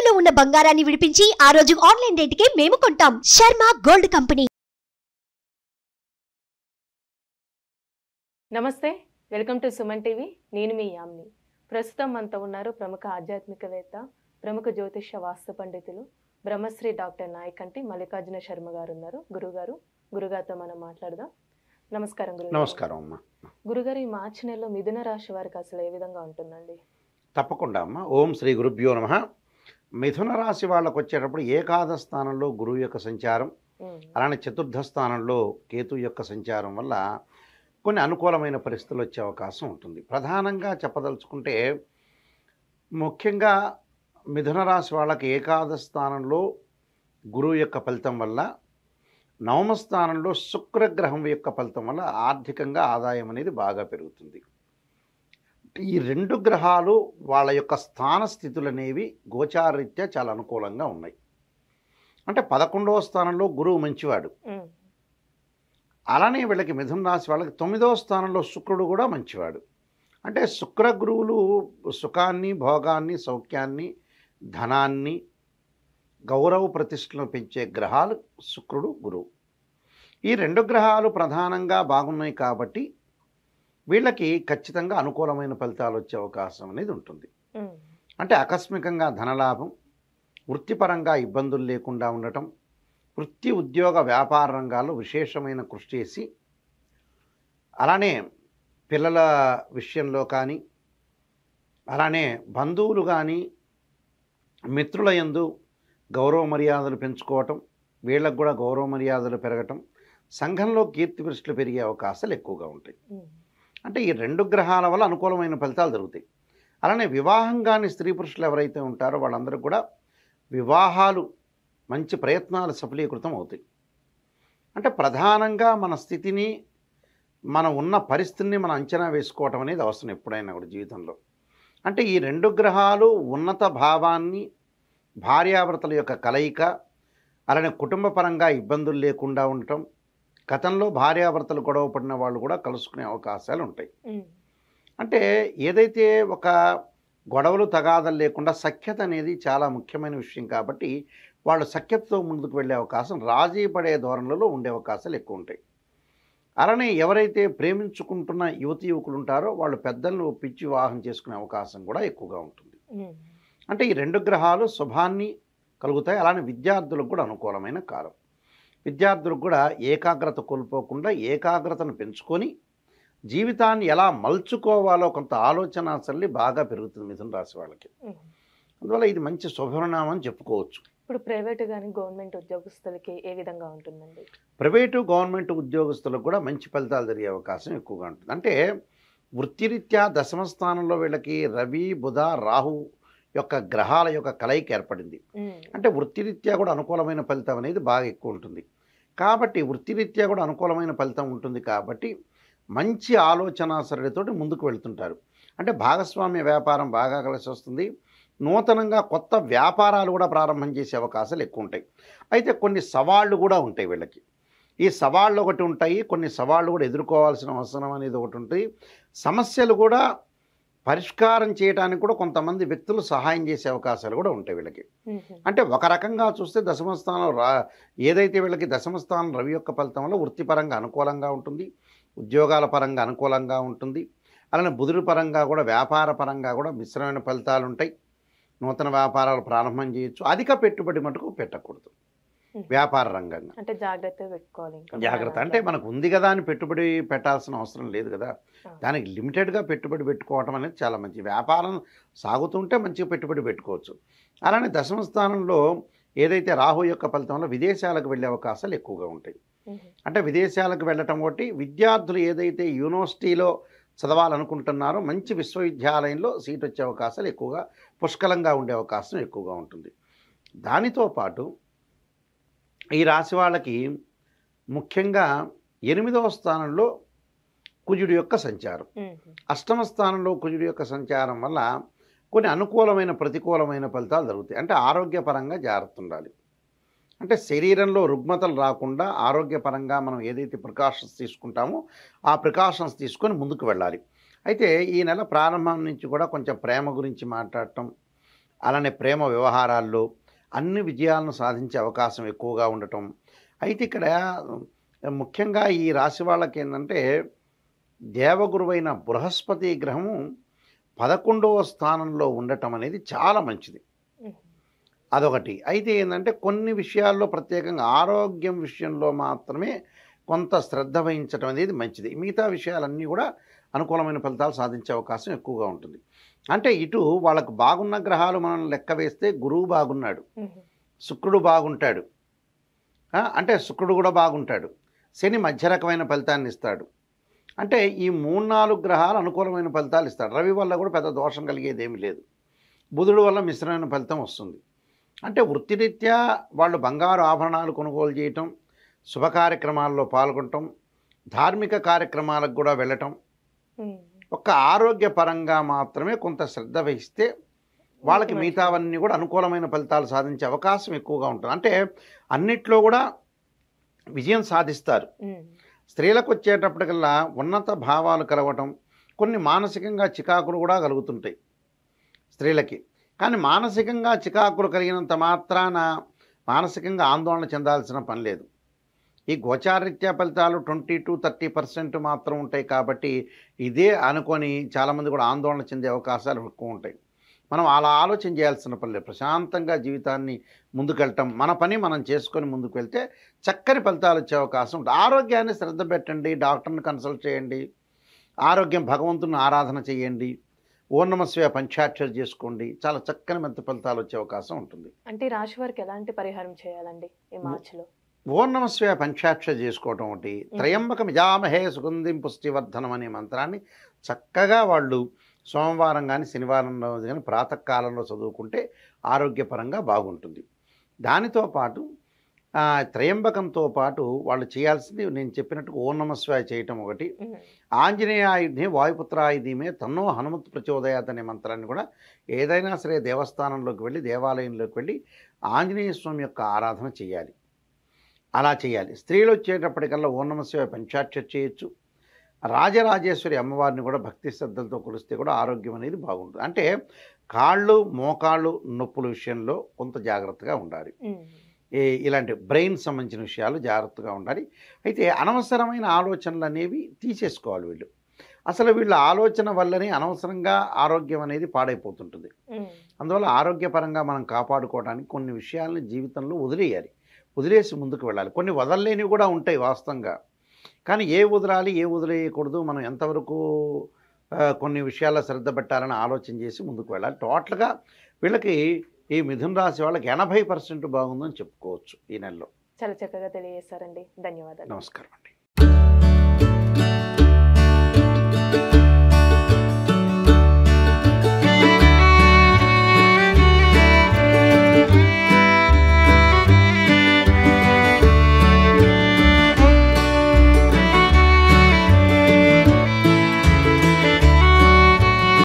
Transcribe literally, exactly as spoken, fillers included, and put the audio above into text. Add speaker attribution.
Speaker 1: తాకట్టులో ఉన్న బంగారాన్ని విడిపించి ఆ రోజు ఆన్లైన్ రేటుకే మేము కొంటాం. Sharma gold company.
Speaker 2: నమస్తే, వెల్కమ్ టు సుమన్ టీవీ. నేను మీ యామ్ని. ప్రస్తుతం మనతో ఉన్నారు ప్రముఖ ఆధ్యాత్మికవేత్త, ప్రముఖ జ్యోతిష వాస్తు పండితులు, బ్రహ్మశ్రీ డాక్టర్ నాయకంటి మల్లికార్జున శర్మ గారు ఉన్నారు. గురుగారు, గురుగారితో మనం మాట్లాడదాం. నమస్కారం గురుగారు.
Speaker 3: నమస్కారం అమ్మ.
Speaker 2: గురుగారు, ఈ మార్చి నెలలో మిథున రాశి వారికి అసలు ఏ విధంగా ఉంటుందండి?
Speaker 3: తప్పకుండా అమ్మ. ఓం శ్రీ గురుభ్యో నమః. మిథున రాశి వాళ్ళకు వచ్చేటప్పుడు ఏకాదశ స్థానంలో గురువు యొక్క సంచారం, అలానే చతుర్థ స్థానంలో కేతు యొక్క సంచారం వల్ల కొన్ని అనుకూలమైన పరిస్థితులు వచ్చే అవకాశం ఉంటుంది. ప్రధానంగా చెప్పదలుచుకుంటే ముఖ్యంగా మిథున రాశి వాళ్ళకి ఏకాదశ స్థానంలో గురువు యొక్క ఫలితం వల్ల, నవమ స్థానంలో శుక్రగ్రహం యొక్క ఫలితం వల్ల ఆర్థికంగా ఆదాయం అనేది బాగా పెరుగుతుంది. ఈ రెండు గ్రహాలు వాళ్ళ యొక్క స్థాన స్థితులు అనేవి గోచారరీత్యా చాలా అనుకూలంగా ఉన్నాయి. అంటే పదకొండవ స్థానంలో గురువు మంచివాడు, అలానే వీళ్ళకి మిథున రాశి వాళ్ళకి తొమ్మిదవ స్థానంలో శుక్రుడు కూడా మంచివాడు. అంటే శుక్ర గురువులు సుఖాన్ని, భోగాన్ని, సౌఖ్యాన్ని, ధనాన్ని, గౌరవ ప్రతిష్టలను పెంచే గ్రహాలు శుక్రుడు, గురువు. ఈ రెండు గ్రహాలు ప్రధానంగా బాగున్నాయి కాబట్టి వీళ్ళకి ఖచ్చితంగా అనుకూలమైన ఫలితాలు వచ్చే అవకాశం అనేది ఉంటుంది. అంటే ఆకస్మికంగా ధనలాభం, వృత్తిపరంగా ఇబ్బందులు లేకుండా ఉండటం, వృత్తి, ఉద్యోగ, వ్యాపార రంగాల్లో విశేషమైన కృషి చేసి, అలానే పిల్లల విషయంలో కానీ, అలానే బంధువులు కానీ మిత్రుల యందు గౌరవ మర్యాదలు పెంచుకోవటం, వీళ్ళకు కూడా గౌరవ మర్యాదలు పెరగటం, సంఘంలో కీర్తి ప్రతిష్టలు పెరిగే అవకాశాలు ఎక్కువగా ఉంటాయి. అంటే ఈ రెండు గ్రహాల వల్ల అనుకూలమైన ఫలితాలు జరుగుతాయి. అలానే వివాహం కాని స్త్రీ పురుషులు ఎవరైతే ఉంటారో వాళ్ళందరూ కూడా వివాహాలు, మంచి ప్రయత్నాలు సఫలీకృతం అవుతాయి. అంటే ప్రధానంగా మన స్థితిని, మనం ఉన్న పరిస్థితిని మనం అంచనా వేసుకోవటం అనేది అవసరం ఎప్పుడైనా కూడా జీవితంలో. అంటే ఈ రెండు గ్రహాలు ఉన్నత భావాన్ని, భార్యాభర్తల యొక్క కలయిక, అలానే కుటుంబ పరంగా ఇబ్బందులు లేకుండా ఉండటం, గతంలో భార్యాభర్తలు గొడవ పడిన వాళ్ళు కూడా కలుసుకునే అవకాశాలు ఉంటాయి. అంటే ఏదైతే ఒక గొడవలు తగాదలు లేకుండా సఖ్యత అనేది చాలా ముఖ్యమైన విషయం కాబట్టి వాళ్ళు సఖ్యతతో ముందుకు వెళ్ళే అవకాశం, రాజీ పడే ధోరణిలో ఉండే అవకాశాలు ఎక్కువ ఉంటాయి. అలానే ఎవరైతే ప్రేమించుకుంటున్న యువతి యువకులు ఉంటారో వాళ్ళు పెద్దలను ఒప్పించి వివాహం చేసుకునే అవకాశం కూడా ఎక్కువగా ఉంటుంది. అంటే ఈ రెండు గ్రహాలు శుభాన్ని కలుగుతాయి. అలానే విద్యార్థులకు కూడా అనుకూలమైన కాలం. విద్యార్థులకు కూడా ఏకాగ్రత కోల్పోకుండా ఏకాగ్రతను పెంచుకొని జీవితాన్ని ఎలా మలుచుకోవాలో కొంత ఆలోచన సరళి బాగా పెరుగుతుంది మిథున రాశి వాళ్ళకి. అందువల్ల ఇది మంచి శుభపరిణామం అని చెప్పుకోవచ్చు.
Speaker 2: ఇప్పుడు ప్రైవేటు కానీ గవర్నమెంట్ ఉద్యోగస్తులకి ఏ విధంగా ఉంటుందండి?
Speaker 3: ప్రైవేటు, గవర్నమెంట్ ఉద్యోగస్తులకు కూడా మంచి ఫలితాలు జరిగే అవకాశం ఎక్కువగా ఉంటుంది. అంటే వృత్తిరీత్యా దశమ స్థానంలో వీళ్ళకి రవి, బుధ, రాహు యొక్క గ్రహాల యొక్క కలయిక ఏర్పడింది. అంటే వృత్తిరీత్యా కూడా అనుకూలమైన ఫలితం అనేది బాగా ఎక్కువ ఉంటుంది. కాబట్టి వృత్తిరీత్యా కూడా అనుకూలమైన ఫలితం ఉంటుంది కాబట్టి మంచి ఆలోచన సరళితోటి ముందుకు వెళ్తుంటారు. అంటే భాగస్వామ్య వ్యాపారం బాగా కలిసి వస్తుంది. నూతనంగా కొత్త వ్యాపారాలు కూడా ప్రారంభం చేసే అవకాశాలు ఎక్కువ ఉంటాయి. అయితే కొన్ని సవాళ్ళు కూడా ఉంటాయి వీళ్ళకి. ఈ సవాళ్ళు ఒకటి ఉంటాయి, కొన్ని సవాళ్ళు కూడా ఎదుర్కోవాల్సిన అవసరం అనేది ఒకటి ఉంటుంది. సమస్యలు కూడా పరిష్కారం చేయడానికి కూడా కొంతమంది వ్యక్తులు సహాయం చేసే అవకాశాలు కూడా ఉంటాయి వీళ్ళకి. అంటే ఒక రకంగా చూస్తే దశమ స్థానం రా ఏదైతే వీళ్ళకి దశమ స్థానం రవి యొక్క ఫలితం వల్ల వృత్తిపరంగా అనుకూలంగా ఉంటుంది, ఉద్యోగాల పరంగా అనుకూలంగా ఉంటుంది. అలానే బుధుడి పరంగా కూడా వ్యాపార పరంగా కూడా మిశ్రమైన ఫలితాలు ఉంటాయి. నూతన వ్యాపారాలు ప్రారంభం చేయొచ్చు. అధిక పెట్టుబడి మటుకు పెట్టకూడదు వ్యాపార రంగంగా.
Speaker 2: అంటే జాగ్రత్త పెట్టుకోవాలి.
Speaker 3: జాగ్రత్త అంటే మనకు ఉంది కదా అని పెట్టుబడి పెట్టాల్సిన అవసరం లేదు కదా. దానికి లిమిటెడ్గా పెట్టుబడి పెట్టుకోవటం అనేది చాలా మంచి. వ్యాపారం సాగుతుంటే మంచిగా పెట్టుబడి పెట్టుకోవచ్చు. అలానే దశమ స్థానంలో ఏదైతే రాహు యొక్క ఫలితం వల్ల విదేశాలకు వెళ్ళే అవకాశాలు ఎక్కువగా ఉంటాయి. అంటే విదేశాలకు వెళ్ళటం ఒకటి, విద్యార్థులు ఏదైతే యూనివర్సిటీలో చదవాలనుకుంటున్నారో మంచి విశ్వవిద్యాలయంలో సీట్ వచ్చే అవకాశాలు ఎక్కువగా, పుష్కలంగా ఉండే అవకాశం ఎక్కువగా ఉంటుంది. దానితో పాటు ఈ రాశి వాళ్ళకి ముఖ్యంగా ఎనిమిదవ స్థానంలో కుజుడి యొక్క సంచారం, అష్టమ స్థానంలో కుజుడి యొక్క సంచారం వల్ల కొన్ని అనుకూలమైన, ప్రతికూలమైన ఫలితాలు జరుగుతాయి. అంటే ఆరోగ్యపరంగా జాగ్రత్త ఉండాలి. అంటే శరీరంలో రుగ్మతలు రాకుండా ఆరోగ్యపరంగా మనం ఏదైతే ప్రికాషన్స్ తీసుకుంటామో ఆ ప్రికాషన్స్ తీసుకొని ముందుకు వెళ్ళాలి. అయితే ఈ నెల ప్రారంభం నుంచి కూడా కొంచెం ప్రేమ గురించి మాట్లాడటం, అలానే ప్రేమ వ్యవహారాల్లో అన్ని విజయాలను సాధించే అవకాశం ఎక్కువగా ఉండటం. అయితే ఇక్కడ ముఖ్యంగా ఈ రాశి వాళ్ళకి ఏంటంటే దేవగురువైన బృహస్పతి గ్రహము పదకొండవ స్థానంలో ఉండటం అనేది చాలా మంచిది. అదొకటి. అయితే ఏంటంటే కొన్ని విషయాల్లో ప్రత్యేకంగా ఆరోగ్యం విషయంలో మాత్రమే కొంత శ్రద్ధ వహించడం అనేది మంచిది. మిగతా విషయాలన్నీ కూడా అనుకూలమైన ఫలితాలు సాధించే అవకాశం ఎక్కువగా ఉంటుంది. అంటే ఇటు వాళ్ళకు బాగున్న గ్రహాలు మనం లెక్క వేస్తే గురువు బాగున్నాడు, శుక్రుడు బాగుంటాడు, అంటే శుక్రుడు కూడా బాగుంటాడు, శని మధ్య రకమైన ఫలితాన్ని ఇస్తాడు. అంటే ఈ మూడు నాలుగు గ్రహాలు అనుకూలమైన ఫలితాలు ఇస్తాడు. రవి వల్ల కూడా పెద్ద దోషం కలిగేది ఏమీ లేదు. బుధుడు వల్ల మిశ్రమైన ఫలితం వస్తుంది. అంటే వృత్తిరీత్యా వాళ్ళు బంగారు ఆభరణాలు కొనుగోలు చేయటం, శుభ కార్యక్రమాల్లో పాల్గొనటం, ధార్మిక కార్యక్రమాలకు కూడా వెళ్ళటం, ఒక్క ఆరోగ్యపరంగా మాత్రమే కొంత శ్రద్ధ వహిస్తే వాళ్ళకి మిగతావన్నీ కూడా అనుకూలమైన ఫలితాలు సాధించే అవకాశం ఎక్కువగా ఉంటుంది. అంటే అన్నిట్లో కూడా విజయం సాధిస్తారు. స్త్రీలకు వచ్చేటప్పటికల్లా ఉన్నత భావాలు కలగటం, కొన్ని మానసికంగా చికాకులు కూడా కలుగుతుంటాయి స్త్రీలకి. కానీ మానసికంగా చికాకులు కలిగినంత మాత్రాన మానసికంగా ఆందోళన చెందాల్సిన పని లేదు. ఈ గోచారీత్యా ఫలితాలు ట్వంటీ టు థర్టీ పర్సెంట్ మాత్రం ఉంటాయి కాబట్టి ఇదే అనుకొని చాలామంది కూడా ఆందోళన చెందే అవకాశాలు ఎక్కువ ఉంటాయి. మనం అలా ఆలోచన చేయాల్సిన పని లేదు. ప్రశాంతంగా జీవితాన్ని ముందుకెళ్ళటం, మన పని మనం చేసుకొని ముందుకు వెళ్తే చక్కని ఫలితాలు వచ్చే అవకాశం ఉంటుంది. ఆరోగ్యాన్ని శ్రద్ధ పెట్టండి, డాక్టర్ని కన్సల్ట్ చేయండి, ఆరోగ్యం భగవంతుని ఆరాధన చేయండి, ఓం నమః శివాయ పంచాక్షరి చేసుకోండి, చాలా చక్కని మంచి ఫలితాలు వచ్చే అవకాశం ఉంటుంది.
Speaker 2: అంటే రాశి వారికి ఎలాంటి పరిహారం చేయాలండి ఈ మార్చిలో?
Speaker 3: ఓం నమః శివాయ పంచాక్షరి చేసుకోవటం ఒకటి, త్రయంబకం యజామహే సుగంధిం పుష్టివర్ధనం అనే మంత్రాన్ని చక్కగా వాళ్ళు సోమవారం కానీ శనివారం రోజు కానీ ప్రాతకాలంలో చదువుకుంటే ఆరోగ్యపరంగా బాగుంటుంది. దానితో పాటు త్రయంబకంతో పాటు వాళ్ళు చేయాల్సింది నేను చెప్పినట్టు ఓం నమః శివాయ చేయటం ఒకటి, ఆంజనేయాయుధే వాయుపుత్రాయుధీమే తన్నో హనుమత్ ప్రచోదయాత్ అనే మంత్రాన్ని కూడా ఏదైనా సరే దేవస్థానంలోకి వెళ్ళి దేవాలయంలోకి వెళ్ళి ఆంజనేయ స్వామి యొక్క ఆరాధన చేయాలి. అలా చేయాలి. స్త్రీలు వచ్చేటప్పటికల్లా ఓం నమః శివాయ పంచాక్షరి చేయొచ్చు. రాజరాజేశ్వరి అమ్మవారిని కూడా భక్తి శ్రద్ధలతో కొలిస్తే కూడా ఆరోగ్యం అనేది బాగుంటుంది. అంటే కాళ్ళు మోకాళ్ళు నొప్పుల విషయంలో కొంత జాగ్రత్తగా ఉండాలి. ఏ ఇలాంటి బ్రెయిన్ సంబంధించిన విషయాలు జాగ్రత్తగా ఉండాలి. అయితే అనవసరమైన ఆలోచనలు అనేవి తీసేసుకోవాలి వీళ్ళు. అసలు వీళ్ళ ఆలోచన వల్లనే అనవసరంగా ఆరోగ్యం అనేది పాడైపోతుంటుంది. అందువల్ల ఆరోగ్యపరంగా మనం కాపాడుకోవడానికి కొన్ని విషయాలను జీవితంలో వదిలేయాలి, వదిలేసి ముందుకు వెళ్ళాలి. కొన్ని వదలలేనివి కూడా ఉంటాయి వాస్తవంగా, కానీ ఏ వదలాలి ఏ వదిలేయకూడదు, మనం ఎంతవరకు కొన్ని విషయాల్లో శ్రద్ధ పెట్టాలని ఆలోచన చేసి ముందుకు వెళ్ళాలి. టోటల్గా వీళ్ళకి ఈ మిథున రాశి వాళ్ళకి ఎనభై పర్సెంట్ బాగుందని చెప్పుకోవచ్చు ఈ నెలలో.
Speaker 2: చాలా చక్కగా తెలియజేశారండి. ధన్యవాదాలు.
Speaker 3: నమస్కారం అండి.